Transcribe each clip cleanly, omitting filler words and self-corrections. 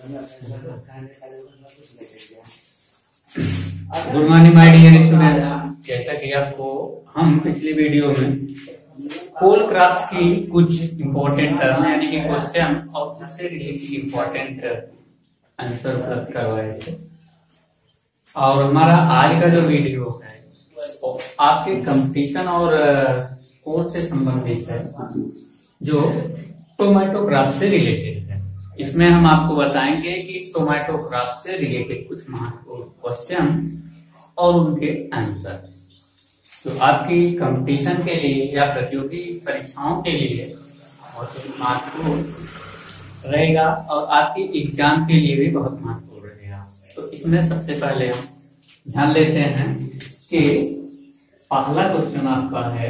Good morning my dear student. जैसा कि आपको हम पिछली वीडियो में कोल क्राफ्ट की कुछ इम्पोर्टेंट टर्म यानी कि क्वेश्चन और उससे रिलेटेड इम्पोर्टेंट आंसर उपलब्ध करवाए थे, और हमारा आज का जो वीडियो है वो आपके कंपटीशन और कोर्स से संबंधित है, जो टोमेटो क्राफ्ट से रिलेटेड है। इसमें हम आपको बताएंगे कि टोमेटो क्राफ्ट से रिलेटेड कुछ महत्वपूर्ण क्वेश्चन और उनके आंसर, तो आपकी कंपटीशन के लिए या प्रतियोगी परीक्षाओं के लिए बहुत महत्वपूर्ण रहेगा और आपकी एग्जाम के लिए भी बहुत महत्वपूर्ण रहेगा। तो इसमें सबसे पहले हम ध्यान लेते हैं कि पहला क्वेश्चन आपका है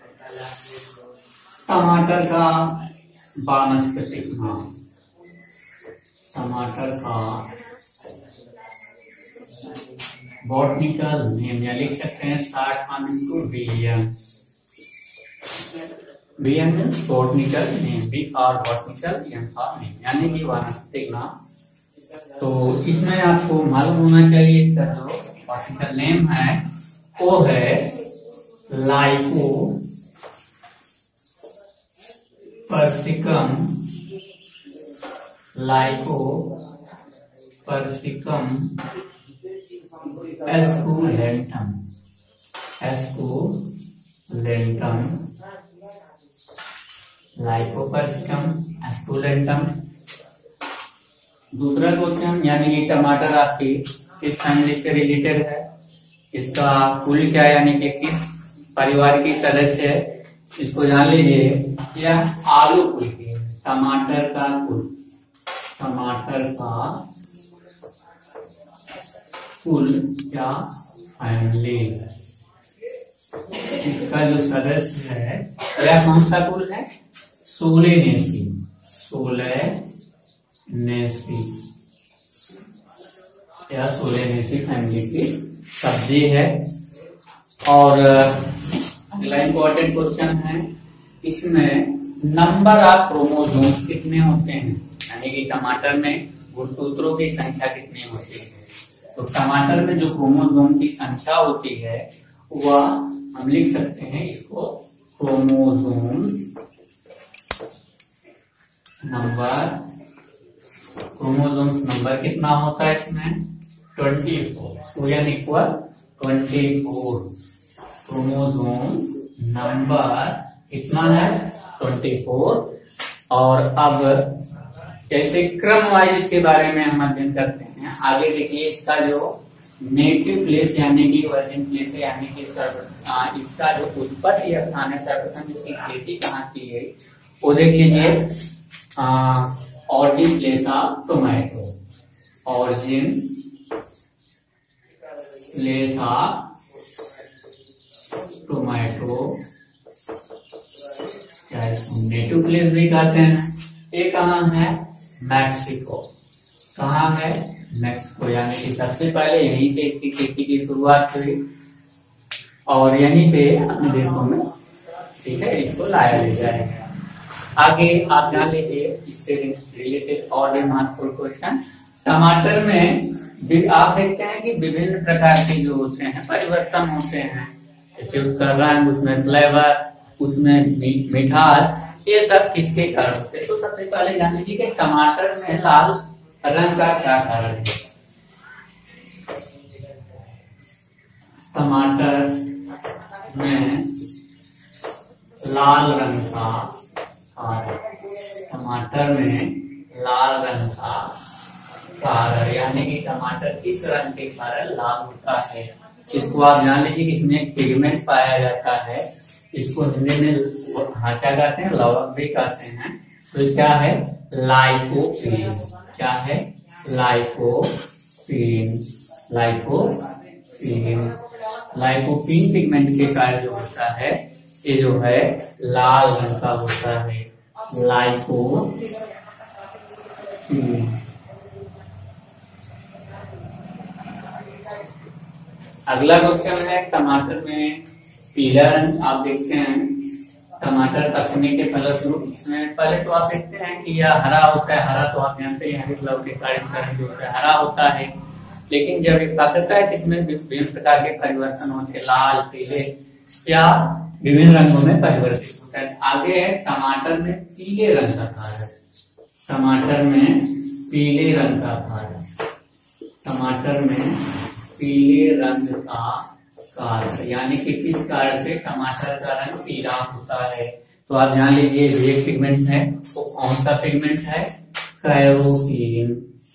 टमाटर का वानस्पतिक नाम। टमाटर का बॉटनिकल नेम, या लिख सकते हैं BN बॉटनिकल नेम, B और बॉटनिकल N फॉर नेम, यानी कि वानस्पतिक नाम। तो इसमें आपको मालूम होना चाहिए इसका जो बॉटनिकल नेम है वो है lycopersicum, esculentum, lycopersicum esculentum. दूसरा क्वेश्चन, यानी कि टमाटर आपकी किस फैमिली से रिलेटेड है, इसका कुल क्या यानी कि किस परिवार की सदस्य है, इसको जान लीजिए। यह आलू कुल की, टमाटर का कुल, टमाटर का कुल या फैमिली, इसका जो सदस्य है यह कौन सा कुल है, सोलेनेसी, यह सोलेनेसी फैमिली की सब्जी है। और अगला इंपॉर्टेंट क्वेश्चन है, इसमें नंबर ऑफ क्रोमोसोम्स कितने होते हैं, यानी कि टमाटर में गुणसूत्रों की संख्या कितनी होती है। तो टमाटर में जो क्रोमोसोम की संख्या होती है वह हम लिख सकते हैं इसको क्रोमोसोम्स नंबर कितना होता है इसमें 24, UN इक्वल 24। क्रोमोसोम्स नंबर कितना है 24। और अब जैसे क्रम वाइज इसके बारे में हम अध्ययन करते हैं। आगे देखिए इसका जो नेटिव प्लेस यानी कि वर्जिन प्लेस है, यानी कि इसका जो उत्पत्ति स्थान है, सर्वप्रथम इसकी खेती कहाँ की है वो देख लीजिए। Origin place of tomato, origin place of tomato, क्या इसको नेटिव प्लेस भी कहते हैं। ये कहाँ है, मैक्सिको। कहाँ है, मैक्सिको, यानी कि सबसे पहले यहीं से इसकी खेती की शुरुआत हुई और यहीं से अपने देशों में, ठीक है, इसको लाया ले जाएगा। आगे आप जान लीजिए इससे रिलेटेड और भी महत्वपूर्ण क्वेश्चन। टमाटर में भी आप देखते हैं कि विभिन्न प्रकार के जो होते हैं परिवर्तन होते हैं, जैसे उसका रंग, उसमें फ्लेवर, उसमें मिठास, ये सब किसके कारण होते हैं। तो सबसे पहले जान लीजिए कि टमाटर में लाल रंग का क्या कारण है। टमाटर में लाल रंग का कारण, टमाटर में लाल रंग का कारण, यानी कि टमाटर किस रंग के कारण लाल होता है, इसको आप जान लीजिए कि इसमें एक पिगमेंट पाया जाता है, इसको हिंदी में क्या कहते हैं, लवक भी कहते हैं। तो क्या है, लाइकोपीन। क्या है, लाइकोपीन। लाइकोपीन पिगमेंट के कारण जो होता है ये जो है लाल रंग का होता है, लाइकोपीन। अगला क्वेश्चन है, टमाटर में पीला रंग आप देखते हैं टमाटर पकने के फलस्वरूप इसमें पहले तो आप देखते हैं कि यह हरा होता है। हरा तो आप जानते हैं हरे कलर के कार्य जो होता है हरा होता है, लेकिन जब ये पकता है तो इसमें विभिन्न प्रकार के परिवर्तन होते हैं, लाल, पीले या विभिन्न रंगों में परिवर्तित होता है। आगे है टमाटर में पीले रंग का कार्य। टमाटर में पीले रंग का कार्य, टमाटर में पीले रंग का कार्य, यानी कि किस कार्य से टमाटर का रंग पीला होता है। तो आप जान लीजिए ये पिगमेंट है, वो कौन सा पिगमेंट है? कैरोटीन।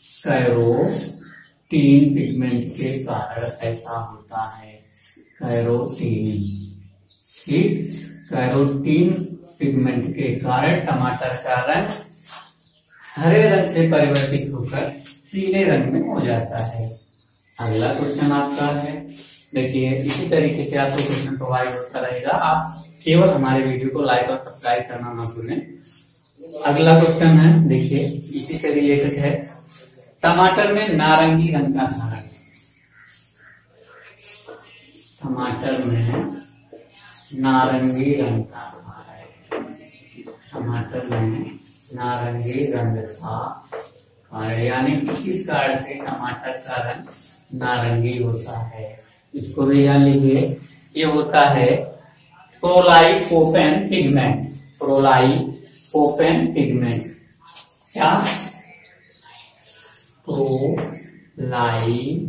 कैरोटीन पिगमेंट के कारण ऐसा होता है। कैरोटीन, ठीक, कैरोटीन पिगमेंट के कारण टमाटर का रंग हरे रंग से परिवर्तित होकर पीले रंग में हो जाता है। अगला क्वेश्चन आपका है, देखिए इसी तरीके से आपको क्वेश्चन प्रोवाइड होता रहेगा। आप केवल हमारे वीडियो को लाइक और सब्सक्राइब करना ना भूलें। अगला क्वेश्चन है, देखिए इसी से रिलेटेड है, टमाटर में नारंगी रंग का कार्य। टमाटर में नारंगी रंग का कार्य, टमाटर में नारंगी रंग का कार्य, यानी कि किस कार्य से टमाटर का रंग नारंगी होता है, इसको भी जान लीजिए। ये होता है प्रोलाइकोपेन पिगमेंट। प्रोलाइकोपेन पिगमेंट, क्या? प्रोलाइकोपेन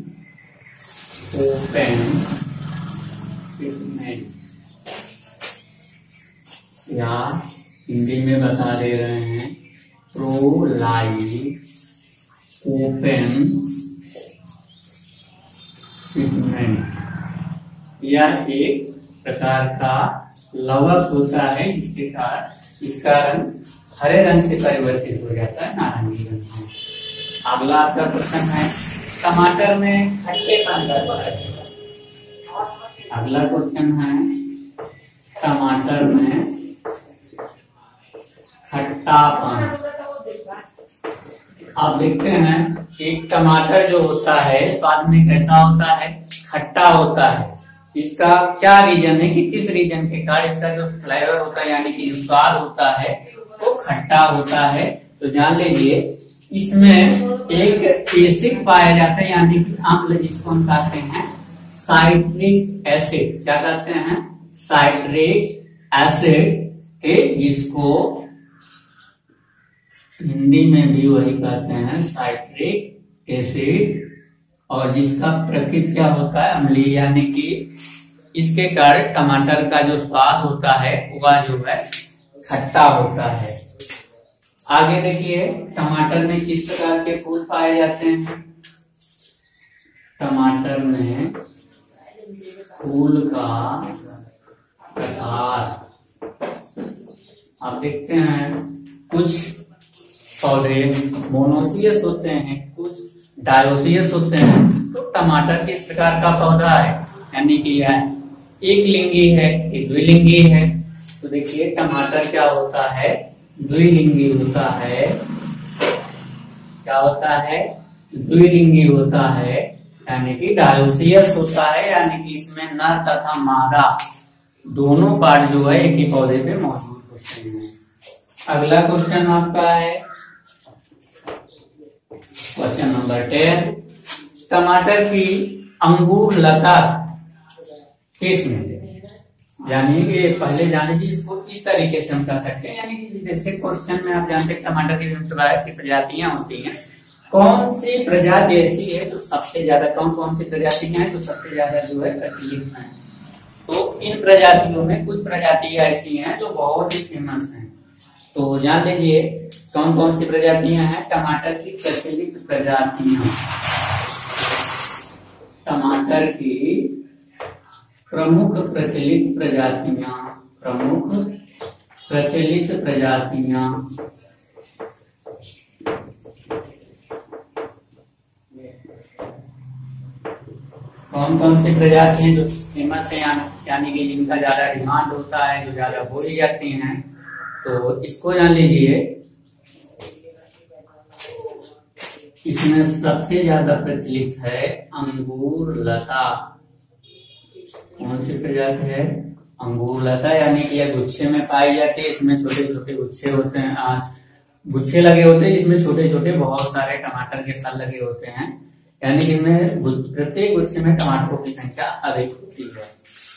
पिगमेंट, या हिंदी में बता दे रहे हैं प्रोलाइकोपेन पिगमेंट। यह एक प्रकार का लवक होता है, इसके कारण इसका रंग हरे रंग से परिवर्तित हो जाता है नारंगी रंग में। अगला आपका क्वेश्चन है, टमाटर में खट्टेपन का कार्य। अगला क्वेश्चन है, टमाटर में खट्टापन। आप देखते हैं कि टमाटर जो होता है स्वाद में कैसा होता है? खट्टा होता है। इसका क्या रीजन है कि किस रीजन के कारण इसका जो फ्लेवर होता है यानी कि स्वाद होता है वो खट्टा होता है? तो जान लीजिए इसमें एक एसिड पाया जाता है, यानी कि अम्ल, जिसको हम कहते हैं साइट्रिक एसिड। क्या कहते हैं? साइट्रिक एसिड, जिसको हिंदी में भी वही कहते हैं साइट्रिक एसिड, और जिसका प्रकृति क्या होता है? अम्लीय, यानी कि इसके कारण टमाटर का जो स्वाद होता है वह जो है खट्टा होता है। आगे देखिए, टमाटर में किस प्रकार के फूल पाए जाते हैं? टमाटर में फूल का प्रकार आप देखते हैं, कुछ पौधे मोनोसियस होते हैं, कुछ डायोसियस होते हैं। तो टमाटर किस प्रकार का पौधा है? यानी कि यह एक लिंगी है, एक द्विलिंगी है। तो देखिए टमाटर क्या होता है? द्विलिंगी होता है। क्या होता है? द्विलिंगी होता है, यानी कि डायोसियस होता है, यानी कि इसमें नर तथा मादा दोनों पार्ट जो है एक ही पौधे पे मौजूद होते हैं। अगला क्वेश्चन आपका है क्वेश्चन नंबर 10, टमाटर की अंगूर लता किस्म। यानी कि पहले जान लीजिए इसको इस तरीके से हम कर सकते हैं, यानी कि जैसे क्वेश्चन में आप जानते हैं टमाटर की प्रजातियां होती हैं, कौन सी प्रजाति ऐसी है जो सबसे ज्यादा, कौन सी प्रजातियां हैं जो सबसे ज्यादा जो है प्रचलित हैं। तो इन प्रजातियों में कुछ प्रजातियां ऐसी हैं जो बहुत ही फेमस हैं। तो जान लीजिए कौन सी प्रजातियां हैं टमाटर की प्रचलित प्रजातियां। टमाटर की प्रमुख प्रचलित प्रजातियां, प्रमुख प्रचलित प्रजातियां। कौन सी प्रजाति हैं जो फेमस है, यानी कि जिनका ज्यादा डिमांड होता है, जो ज्यादा बोली जाती हैं। तो इसको जान लीजिए, इसमें सबसे ज्यादा प्रचलित है अंगूर लता। कौन सी प्रजाति है? अंगूर लता यानी कि यह गुच्छे में पाई जाती है। इसमें छोटे छोटे गुच्छे होते हैं, गुच्छे लगे होते हैं, इसमें छोटे छोटे बहुत सारे टमाटर के फल लगे होते हैं, यानी कि इनमें प्रत्येक गुच्छे में टमाटरों की संख्या अधिक होती है।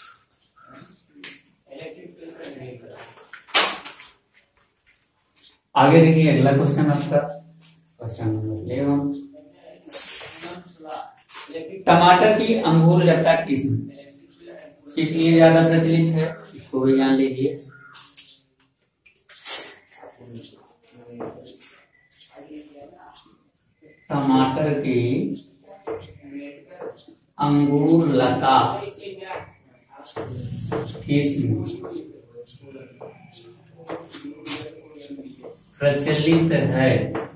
आगे देखिए अगला क्वेश्चन आपका क्वेश्चन नंबर 11। टमाटर की अंगूर लता किस्म किस लिए ज्यादा प्रचलित है, इसको भी जान लीजिए। टमाटर की अंगूर लता किस्म प्रचलित है,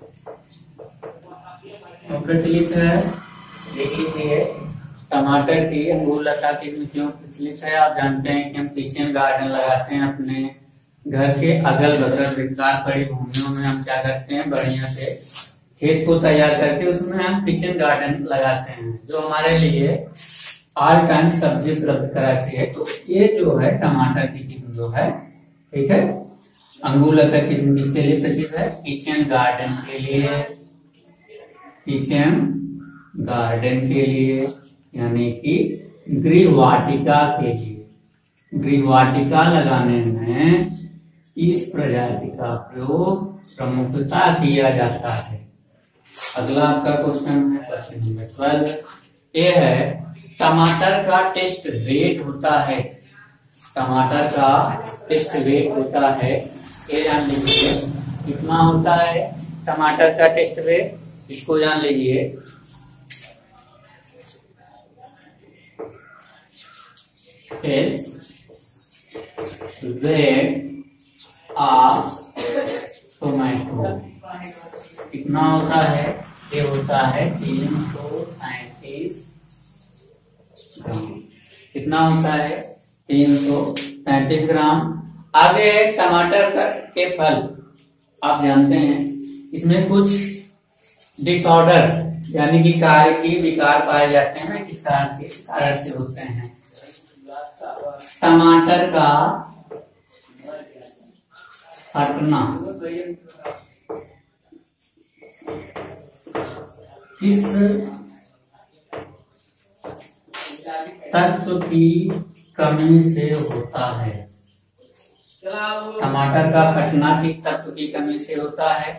प्रचलित है, देख लीजिए। टमाटर की अंगूर लता किस्म क्यों प्रचलित है? आप जानते हैं कि हम किचन गार्डन लगाते हैं अपने घर के अगल बगल विस्तार पड़ी भूमियों में। हम क्या करते हैं, बढ़िया से खेत को तैयार करके उसमें हम किचन गार्डन लगाते हैं, जो हमारे लिए ऑल टाइम सब्जी उपलब्ध कराती है। तो ये जो है टमाटर की किस्म जो है, ठीक है, अंगूर लता किस्म किसके लिए प्रचलित है? किचन गार्डन के लिए, किचन गार्डन के लिए, यानी कि गृह वाटिका के लिए। गृह वाटिका लगाने में इस प्रजाति का प्रयोग प्रमुखता किया जाता है। अगला आपका क्वेश्चन है क्वेश्चन नंबर 12। ये है टमाटर का टेस्ट वेट होता है, टमाटर का टेस्ट वेट होता है, ये जान लीजिए कितना होता है टमाटर का टेस्ट वेट, इसको जान लीजिए। टेस्ट वेट ऑफ टोमेटो कितना होता है? ये होता है 335 ग्राम। कितना होता है? 335 ग्राम। आगे है टमाटर के फल। आप जानते हैं इसमें कुछ डिसऑर्डर यानी कि कार्य की विकार पाए जाते हैं, किस कारण से होते हैं? टमाटर का फटना किस तत्व की कमी से होता है? टमाटर का फटना किस तत्व की कमी से होता है?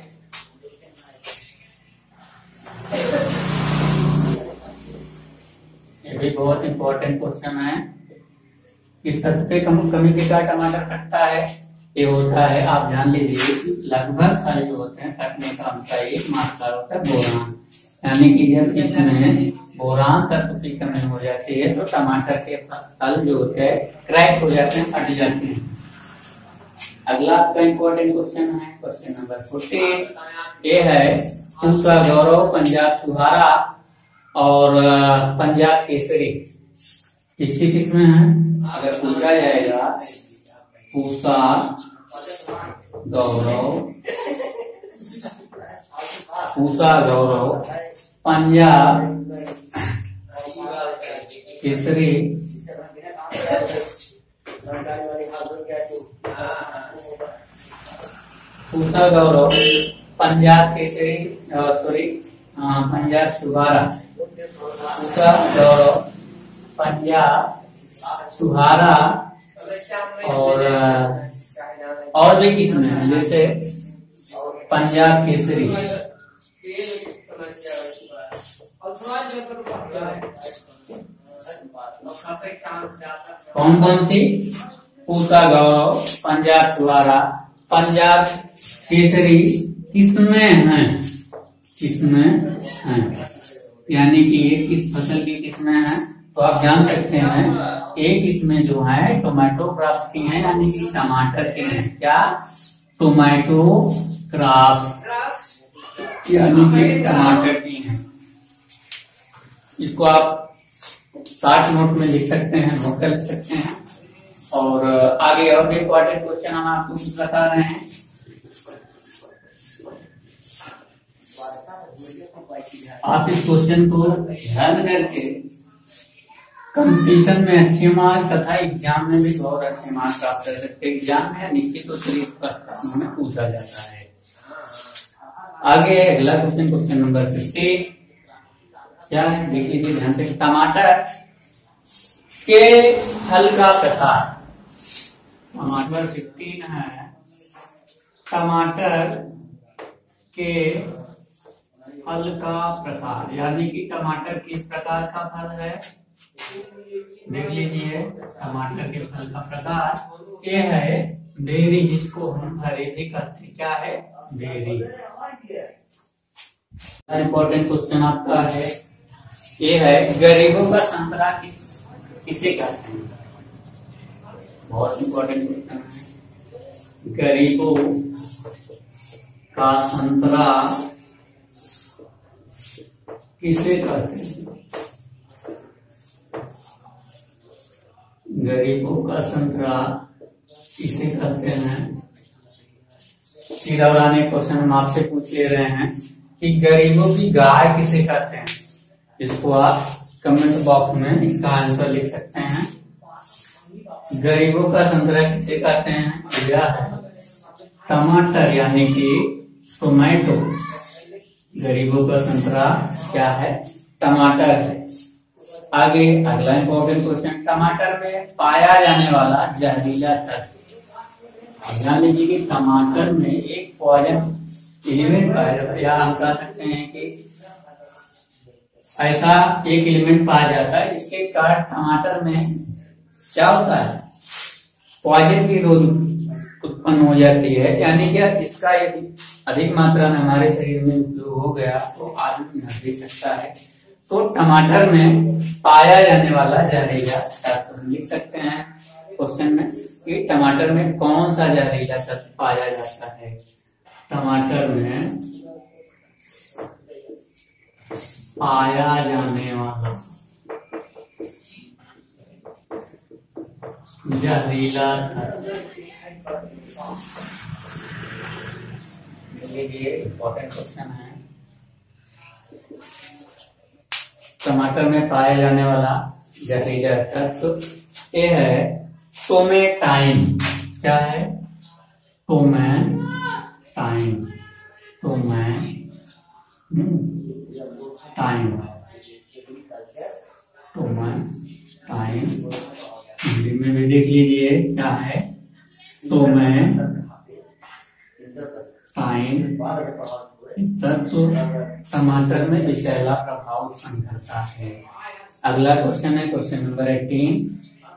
ये भी बहुत इंपॉर्टेंट क्वेश्चन है। किस तत्व के कमी के कारण टमाटर फटता है? ये होता है, आप जान लीजिए, लगभग फल जो होते हैं फटने का उनका एक मात्रा होता है बोरान, यानी कि जब इसमें बोरान तत्व की कमी हो जाती है तो टमाटर के फल जो होते हैं क्रैक हो जाते हैं, फट जाते हैं। अगला आपका इम्पोर्टेंट क्वेश्चन है क्वेश्चन नंबर 14। ये है पूसा गौरव, पंजाब सुहारा और पंजाब केसरी किसकी किस्में हैं? अगर पूछा जाएगा पूसा गौरव, पूसा गौरव, पंजाब केसरी, पूसा गौरव, पंजाब केसरी, सॉरी पंजाब सुहारा, पूसा गौरव, पंजाब सुहारा और भी किस्में हैं जैसे पंजाब केसरी। कौन कौन सी? पूसा गौरव, पंजाब सुहारा, पंजाब केसरी किस्में हैं, किस्में हैं, यानी कि ये किस फसल की किस्में हैं? तो आप जान सकते हैं एक इसमें जो है टोमेटो क्रॉप्स की हैं, यानी कि टमाटर के हैं। क्या? टोमेटो क्रॉप्स यानी कि टमाटर की हैं। इसको आप 60 नोट में लिख सकते हैं, नोट कर सकते हैं। और आगे और भी इम्पोर्टेंट क्वेश्चन हम आपको कुछ बता रहे हैं। आप इस क्वेश्चन को ध्यान करके कंपटीशन में अच्छे मार्क्स तथा एग्जाम में भी बहुत अच्छे मार्क्स प्राप्त कर सकते हैं। एग्जाम में निश्चित रूप से इस प्रश्नों में पूछा जाता है। आगे अगला क्वेश्चन, क्वेश्चन नंबर 15 क्या है देख लीजिए ध्यान से। टमाटर के फल का प्रकार, टमाटर 15 है। टमाटर के फल का प्रकार यानी कि टमाटर किस प्रकार का फल है, देख लीजिए। टमाटर के फल का प्रकार ये है बेरी, जिसको हम हरेली कहते हैं। क्या है? बेरी। इंपॉर्टेंट क्वेश्चन आपका है ये है गरीबों का संतरा किसे कहते हैं। बहुत इंपॉर्टेंट क्वेश्चन है। गरीबों का संतरा किसे कहते हैं? गरीबों का संतरा किसे कहते हैं? सीधा वाला क्वेश्चन हम आपसे पूछ ले रहे हैं कि गरीबों की गाय किसे कहते हैं। इसको आप कमेंट बॉक्स में इसका आंसर लिख सकते हैं। गरीबों का संतरा किसे कहते हैं? यह है टमाटर यानी कि टोमेटो। गरीबों का संतरा क्या है? टमाटर है। आगे अगला इंपॉर्टेंट क्वेश्चन, टमाटर में पाया जाने वाला जहरीला तत्व। ध्यान लीजिए कि टमाटर में एक पॉइजन एलिमेंट पाया जाता है, या हम कह सकते हैं कि ऐसा एक एलिमेंट पाया जाता है जिसके कारण टमाटर में क्या होता है? पॉइजन की रोग उत्पन्न हो जाती है। यानी कि इसका यदि अधिक मात्रा में हमारे शरीर में उपयोग हो गया तो आदमी मर भी सकता है। तो टमाटर में पाया जाने वाला जहरीला तत्व हम लिख सकते हैं क्वेश्चन में कि टमाटर में कौन सा जहरीला तत्व पाया जाता है। टमाटर में पाया जाने वाला जहरीला तत्व, ये इंपॉर्टेंट क्वेश्चन है। टमाटर में पाया जाने वाला जहरीला तत्व ये है टोमेटाइन। क्या है? टोमेटाइन। हिंदी में भी देख लीजिए क्या है? टोमेटाइन तत्व टमाटर में विषैला प्रभाव उत्पन्न करता है। अगला क्वेश्चन है क्वेश्चन नंबर 18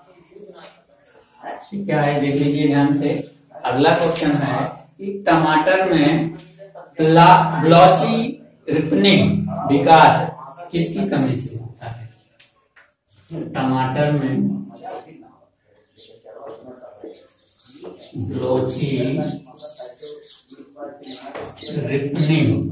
क्या है देख लीजिए ध्यान से। अगला क्वेश्चन है कि टमाटर में ब्लॉची रिपनिंग विकार किसकी कमी से होता है? टमाटर में ब्लॉची रिपनिंग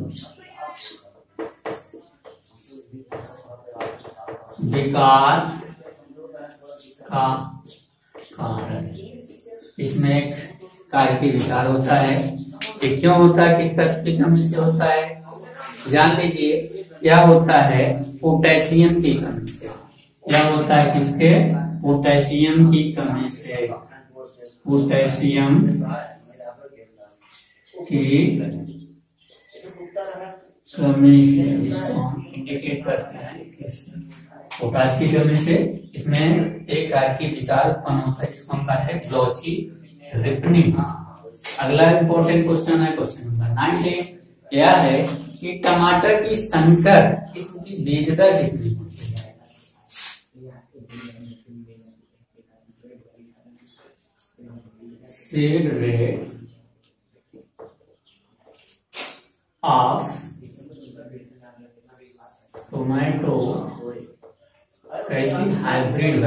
विकार का कारण, इसमें एक कार्य विकार होता है। ये क्यों होता है? किस तत्व की कमी से होता है? जान लीजिए यह होता है पोटेशियम की कमी से। यह होता है किसके? पोटेशियम की कमी से। पोटेशियम की कमी से इसको हम इंडिकेट करते हैं। पोटाश की कमी से इसमें एक कार्य की विकार उत्पन्न होता है जिसको हम कहते हैं ब्लॉची रिपनिंग। अगला इंपॉर्टेंट क्वेश्चन है क्वेश्चन नंबर 19 यह है कि टमाटर की संकर किस्म की बीज दर कितनी होती है? सीड रेट ऑफ टोमेटो कैसी हाइब्रिड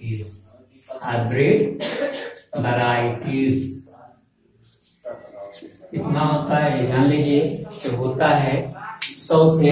वैरायटीज कितना होता है? जान लीजिए कि होता है 100 से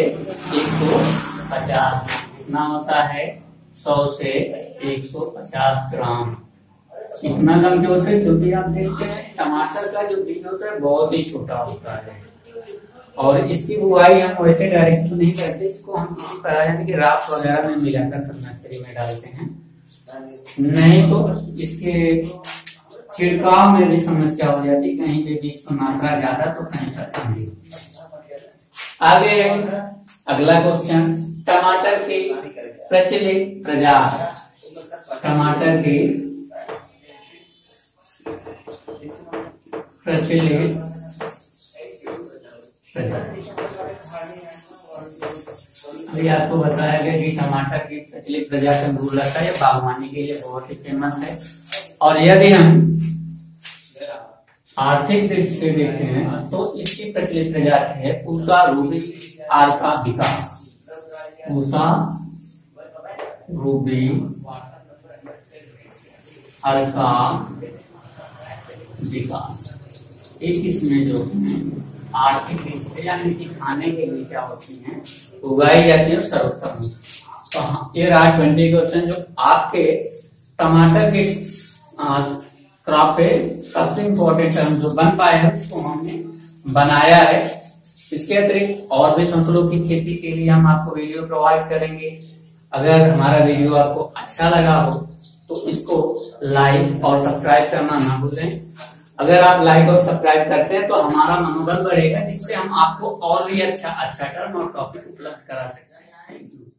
150। कितना होता है? 100 से 150 ग्राम। इतना कम क्यों होता है? क्योंकि आप देखते हैं टमाटर का जो बीज होता है बहुत ही छोटा होता है। और इसकी बुआई हम वैसे डायरेक्टली नहीं करते, इसको हम किसी तरह यानी कि राख वगैरह में मिलाकर नर्सरी में डालते हैं, नहीं तो इसके छिड़काव में भी समस्या हो जाती, कहीं पे बीज की मात्रा ज्यादा तो कहीं पर कम भी। आगे अगला क्वेश्चन, टमाटर की प्रचलित प्रजाति, टमाटर की प्रचलित प्रजाति। अभी आपको बताया गया कि टमाटर की प्रचलित प्रजाति अंगूर है, ये बागवानी के लिए बहुत ही फेमस है। और यदि हम आर्थिक दृष्टि से देखते हैं तो इसकी प्रचलित प्रजाति है पूसा रूबी अराबिका, पूसा रूबी अराबिका। एक इसमें जो आर्थिक दृष्टि से यानी कि खाने के लिए क्या होती हैं, उगाई जाती है सर्वोत्तम। तो ये रहा 20 क्वेश्चन जो आपके टमाटर के क्रॉप पे सबसे इम्पोर्टेंट टर्म जो बन पाए हैं उसको हमने बनाया है। इसके अतिरिक्त और भी फसलों की खेती के लिए हम आपको वीडियो प्रोवाइड करेंगे। अगर हमारा वीडियो आपको अच्छा लगा हो तो इसको लाइक और सब्सक्राइब करना ना भूलें। अगर आप लाइक और सब्सक्राइब करते हैं तो हमारा मनोबल बढ़ेगा, जिससे हम आपको और भी अच्छा टर्म और टॉपिक उपलब्ध करा सकते हैं। Thank you.